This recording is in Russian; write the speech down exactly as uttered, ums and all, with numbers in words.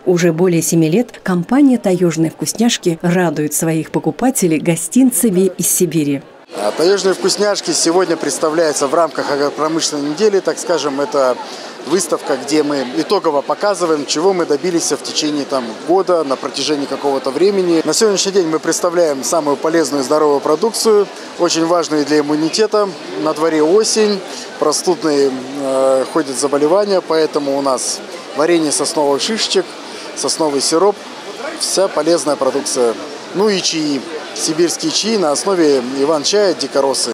Уже более семи лет компания «Таежные вкусняшки» радует своих покупателей гостинцами из Сибири. «Таежные вкусняшки» сегодня представляются в рамках агропромышленной недели, так скажем, это выставка, где мы итогово показываем, чего мы добились в течение там, года, на протяжении какого-то времени. На сегодняшний день мы представляем самую полезную и здоровую продукцию, очень важную для иммунитета. На дворе осень, простудные э, ходят заболевания, поэтому у нас варенье сосновых шишечек, сосновый сироп, вся полезная продукция. Ну и чаи, сибирские чаи на основе иван-чая, дикоросы.